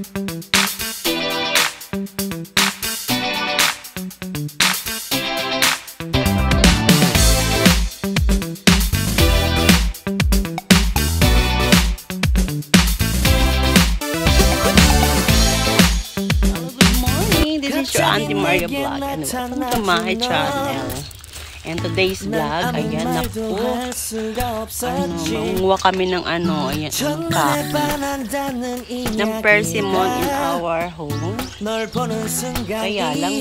Your Auntie Maria Vlog and welcome to my channel. And today's vlog, ayan na po. Mangunguha kami ng ayan, ang kaki ng persimmon in our home. Kaya lang,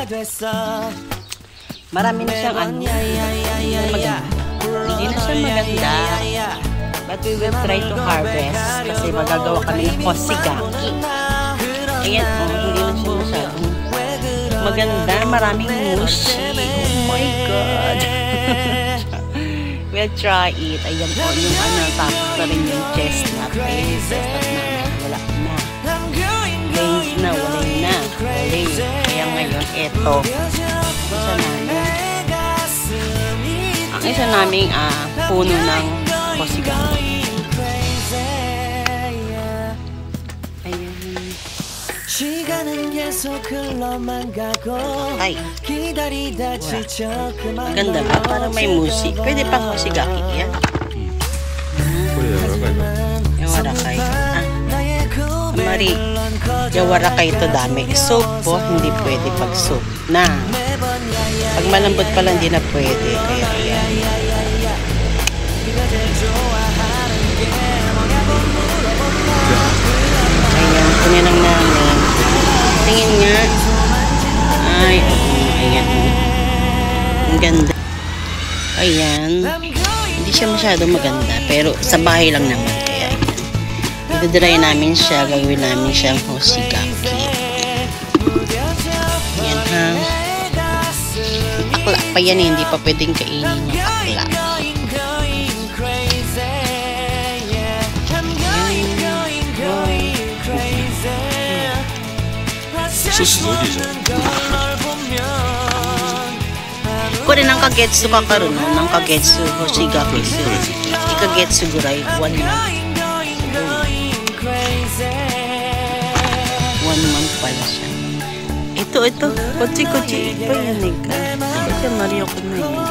marami na siyang maganda. Hindi na siya maganda. But we will try to harvest kasi magagawa kami ng kosigaki. Ayan, hindi na siya masyadong maganda, maraming mushi. Oh my God. We'll try it. Ayan po, yung tapos na rin yung chestnut. Ayan yung chestnut namin. Wala na. Lanes na, wala na. Kaya ngayon, eto. Ang isa namin, puno ng kosigaki. Ay, ganda ba? Parang may musi. Pwede pang kosigaki yan. Yung warakay. Mari, yung warakay ito dami. Soup po, hindi pwede pag soup na. Pag malambot pala, hindi na pwede. Kaya yan. Ayan, kunin lang namin. Tingin nga. Ay, ayan. Ang ganda. Ayan. Hindi siya masyadong maganda. Pero sa bahay lang naman. Kaya ayan. Idadry namin siya. Gagawin namin siyang hosigaki. Ayan ha. Akla pa yan eh. Hindi pa pwedeng kainin yung akla. Kung rin ang kagetsu ka karoon, ang kagetsu hosigaki. Ikagetsu guray, 1 month. 1 month pala siya. Ito. Kochi. Payanig ka. Kasi Mario ko na yun.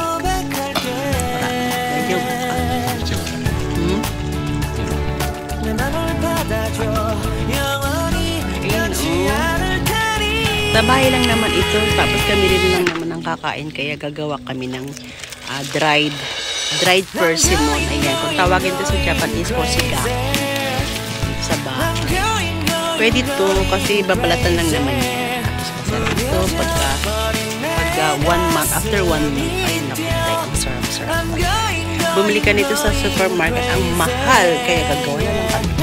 Ayaw ka. Sa bahay lang naman ito. Tapos kami rin lang naman ang kakain. Kaya gagawa kami ng dried persimmon. Ayan. Kung tawagin ito sa Japanese, kosigaki. Sa bahay. Pwede ito kasi babalatan lang naman yan. Tapos masarap ito pagka 1 month. After 1 month. Ayun na po. Ang sarap. Bumili ka nito sa supermarket. Ang mahal. Kaya gagawa na lang kami.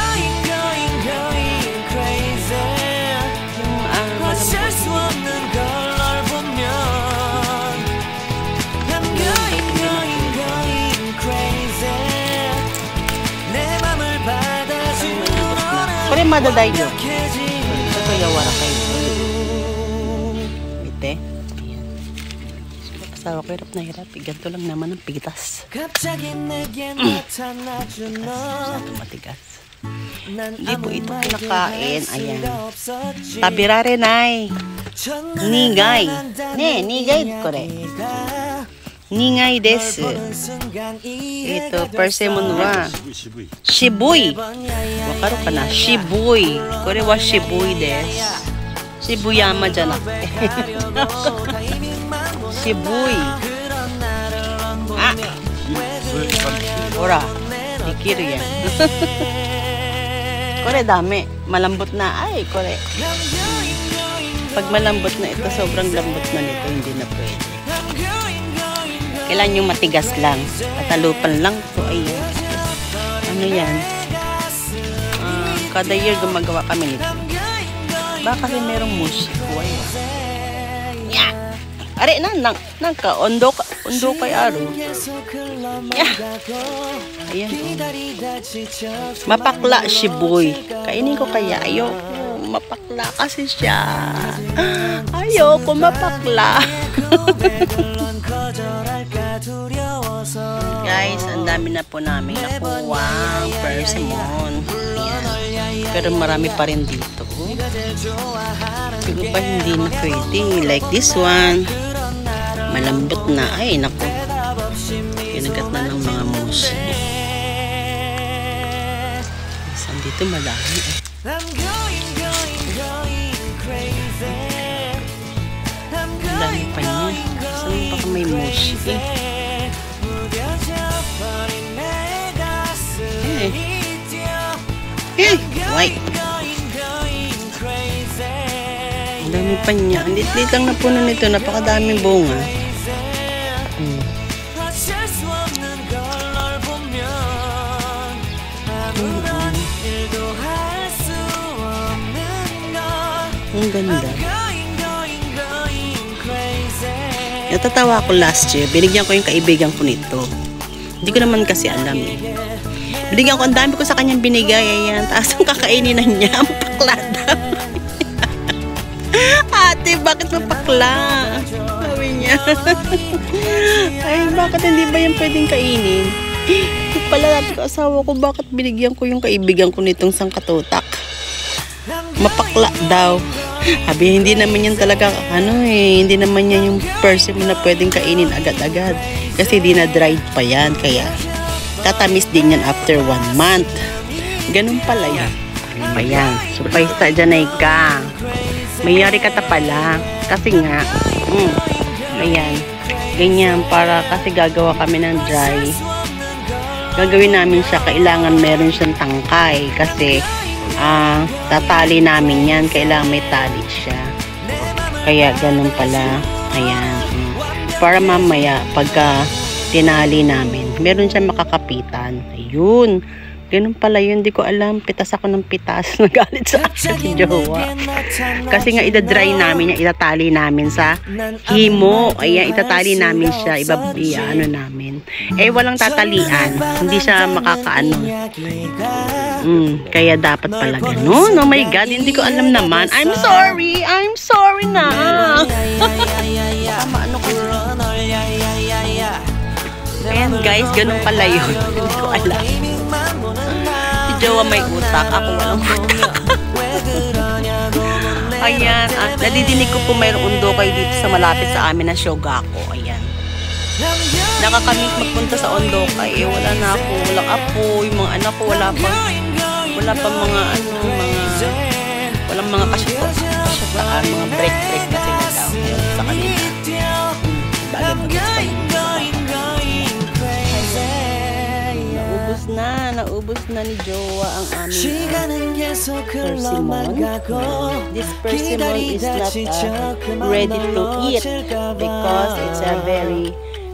Kaya madaday nyo. Ito kaya warakay. Ite. Ayan. Asawa ko hirap na hirap. Ganito lang naman ang pigitas. Matigas. Hindi po ito kinakain. Ayan. Tabirare nai. Nigay. Nigay kore. Nigay desu. Ito, persimmon wa shibui. Wakaru ka na? Shibui. Kore wa shibui desu. Shibuyama janakute. Shibui. Hora. Dikiru yan. Kore dami. Malambot na. Ay, kore. Pag malambot na ito, sobrang lambot na nito. Hindi na pwede. Kailan yung matigas lang. Katalupan lang ito. Ayan. Ano yan? Kada year gumagawa kami nito. Baka kasi merong mushi. Yeah. Are na ka. Ondo kay aro. Yeah. Ayan. Mapakla shibuy. Kainin ko kaya. Ayoko. Mapakla kasi siya. Ayoko mapakla. Guys, ang dami na po namin nakuha persimmon. Ayan. Pero marami pa rin dito. Yung iba hindi na pwede. Like this one. Malambot na. Ay, naku. Kinagat na ng mga moose. Saan dito malaki eh. Ang dami pa niya. Saan baka may moose eh. White. Ang dami pa niya. Ang lit-lit lang na puno nito. Napakadaming bunga. Ang ganda. Natatawa ako last year. Binigyan ko yung kaibigan ko nito. Hindi ko naman kasi alam eh. Binigyan ko, ang dami ko sa kanyang binigay. Ayan. Tapos ang kakainin na niya. Ang pakla daw. Ate, bakit mapakla? Sabi niya. Ay, bakit hindi ba yan pwedeng kainin? Ito pala natin ko asawa ko. Bakit binigyan ko yung kaibigan ko nitong sangkatutak? Mapakla daw. Sabi, hindi naman yan talaga, hindi naman yan yung person mo na pwedeng kainin agad-agad. Kasi di na dried pa yan. Kaya, tatamis din yan after 1 month. Ganun pala yan. Ayan. Supaysta dyan ay ka. Mayari ka ta pala. Kasi nga, ayan. Ganyan, para kasi gagawa kami ng dry. Gagawin namin siya, kailangan meron siyang tangkay. Kasi, tatali namin yan. Kailangan may tali siya. Kaya ganun pala. Ayan. Para mamaya pagka tinali namin, meron siya makakapitan. Ayun. Ganun pala yun. Hindi ko alam. Pitas ako ng pitas. Nagalit sa akin si Jowa. Kasi nga idadry namin yan. Itatali namin sa himo. Ayan. Itatali namin siya. Ano namin. Eh walang tatalian. Hindi siya makakaano. Kaya dapat pala ganun. Oh my God. Hindi ko alam naman. I'm sorry. I'm sorry na. Baka maano ko. Ayan guys. Ganun pala yun. Hindi ko alam. Jowa may utak, ako walang utak. Ayan, nadidinig ko po mayroong undokay dito sa malapit sa amin na Shogako. Ayan. Nakakamiss magpunta sa Ondokay. Wala na ako, walang apo, yung mga anak ko wala pa walang mga kasyataan, mga break na sila daw sa kanila. Bagay naubos na ni Jowa ang aming persimmon. This persimmon is not ready to eat because it's a very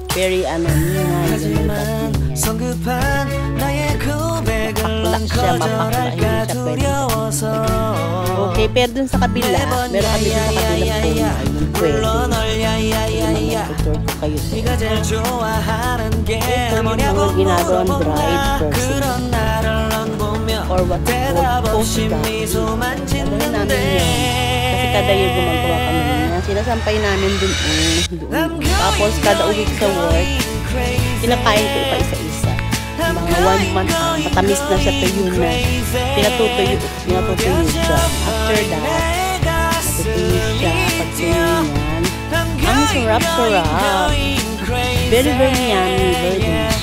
mapakla siya, pwede. Okay, pero dun sa kabila, meron kami dun sa kabila po na yung pwede. Tutur ko kayo sa ito yung mga ginagawang dried persimmon or what we call post-gaki. Gawin namin yan kasi kada year gumagawa kami niya. Sinasampay namin dun. Tapos kada uwi sa work, kinakain ko pa isa-isa. Mga 1 month, matamis na siya, tuyo na. Pinatutuyo siya. After that, matutuyo siya. Pag tuyo yan, ang sarap-sarap. Very, very yummy. Very delicious.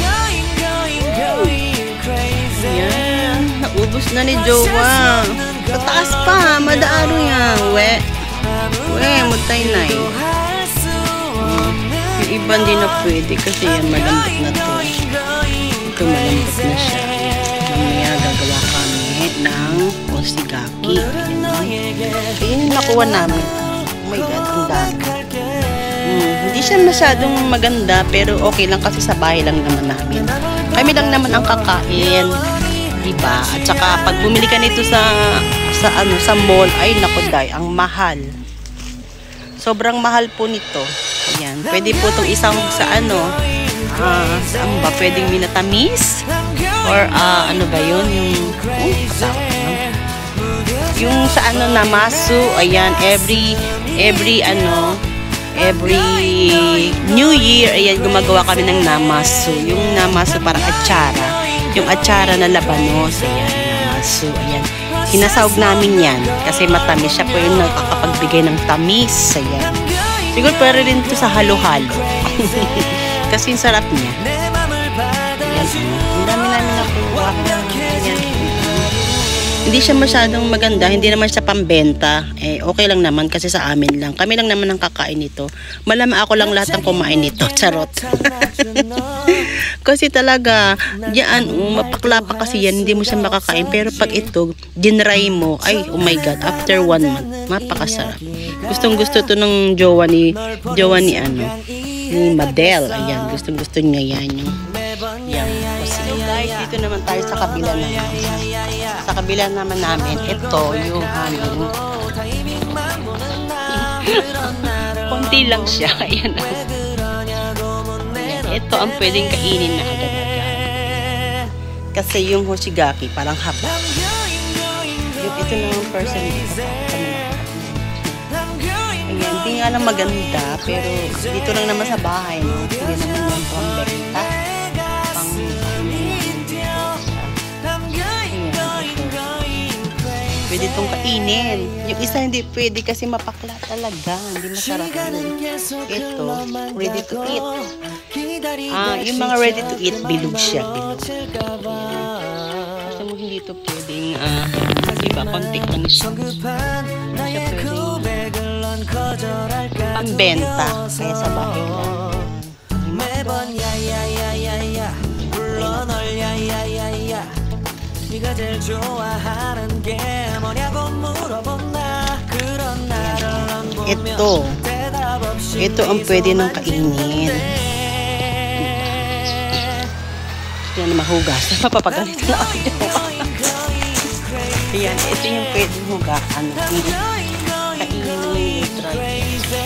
Yan. Naubos na ni Jowa. Sa taas pa, madaaro yan. Mutay na eh. Yung iba hindi na pwede kasi yan malambot na to. Ito malambot na siya. Mamaya gagawa kami ng osigaki. Ayan yung nakuha namin. Oh my God, ang dami. Hindi siya masyadong maganda pero okay lang kasi sa bahay lang naman namin. Kami lang naman ang kakain. Diba? At saka pag bumili ka nito sa mall, ay naku day, ang mahal. Sobrang mahal po nito. Ayan. Pwede po itong isang sa saan ba? Pwedeng minatamis? Or ano ba yun? Yung sa namasu. Ayan. Every New Year, ayan, gumagawa kami ng namasu. Yung namasu parang atsara. Yung atsara na labanos. Ayan. asu. Ayan. Sinasawag namin yan kasi matamis. Siya po yung nakakapagbigay ng tamis. Ayan. Siguro pwede rin ito sa halo-halo. Kasi yung sarap niya. Ayan. Ang dami namin nakuha. Ayan. Hindi siya masyadong maganda, hindi naman siya pambenta. Okay lang naman kasi sa amin lang. Kami lang naman ang kakain nito. Malamang ako lang lahat ang kumain nito. Charot. Kasi talaga, yan, mapakla pa kasi yan, hindi mo siya makakain. Pero pag ito, dinry mo, ay, oh my God, after 1 month, mapakasarap. Gustong gusto to ng jowa ni Madel. Ayan, gustong gusto niya yan. So guys, dito naman tayo sa kabila naman. Sa kabila naman namin, ito yung aming konti lang siya. Ayan. Ito ang pwedeng kainin na agad-agad. Kasi yung hoshigaki parang haba. Yung ito naman person dito. Ayan, hindi nga lang maganda, pero dito lang naman sa bahay, no? Hindi naman yung pambenta. Pwede itong kainin. Yung isa hindi pwede kasi mapakla talaga. Hindi masarap yun. Ito, ready to eat. Yung mga ready to eat, bilog siya. Bilog. Kasi mo hindi ito pwedeng, diba, konti lang siya. Hindi siya pwedeng pambenta. Kaya sa bahay lang. Ito ang pwede nang kainin. Yan, mahugas. Napapagalitan na ako. Ayan, ito yung pwede hugasan. Kainin. Try.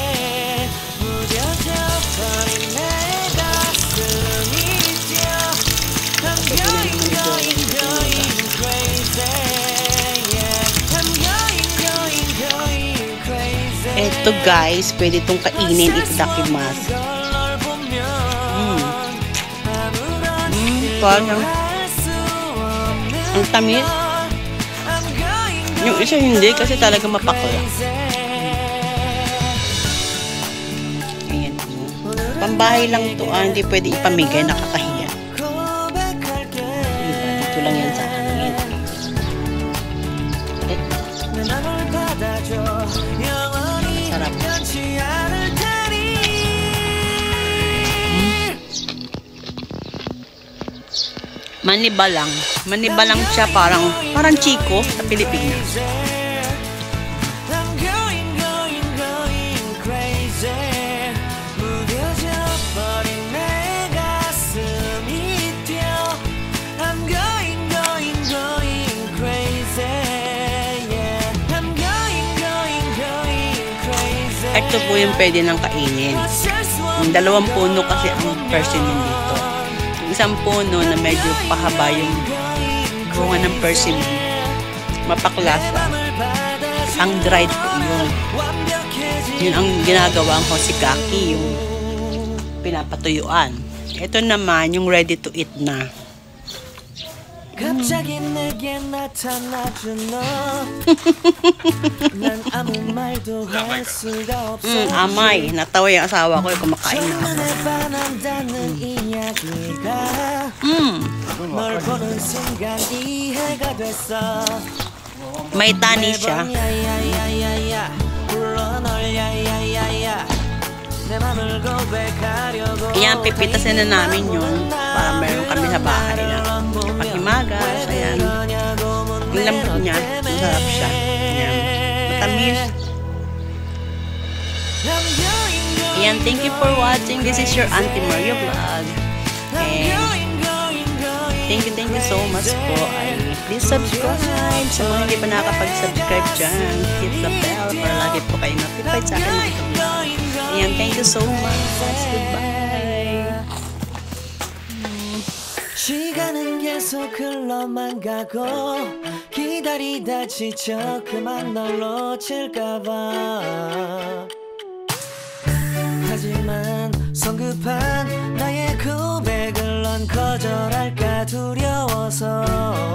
Ito guys, pwede itong kainin. Itadakimasu. Parang ang tamis. Yung isa hindi kasi talaga mapakla. Ayan. Pambahay lang ito. Hindi pwede ipamigay. Nakakahiya. Dito lang yan sa akin. Sarap. Manibalang. Manibalang siya parang chiko sa Pilipinas. Ito po yung pwede nang kainin. Yung 2 puno kasi ang persimmon dito. Yung isang puno na medyo pahaba yung bunga ng persimmon. Mapaklasa. Ang dried po yun. Yun ang ginagawa ang hoshigaki, yung pinapatuyuan. Ito naman yung ready to eat na. 갑자기 내게 나타나준 너 난 아무 말도 할 수가 없어 amay. Natawa yung asawa ko kumakain na ako. 널 보는 순간 이해가 됐어 May tani siya. Ayan, pipitasin na namin yun para meron kami sa bahay na pakimagas. Ayan, yung lambot niya, masarap siya. Ayan, matamis. Ayan, thank you for watching. This is your Auntie Mario vlog. And thank you so much po. Please subscribe sa mga hindi pa nakakapag-subscribe dyan. Hit the bell para lagi po kayo notified sa akin. Ayan, thank you so much. Goodbye. 시간은 계속 흘러만 가고 기다리다 지쳐 그만 널 놓칠까봐 하지만 성급한 나의 고백을 넌 거절할까 두려워서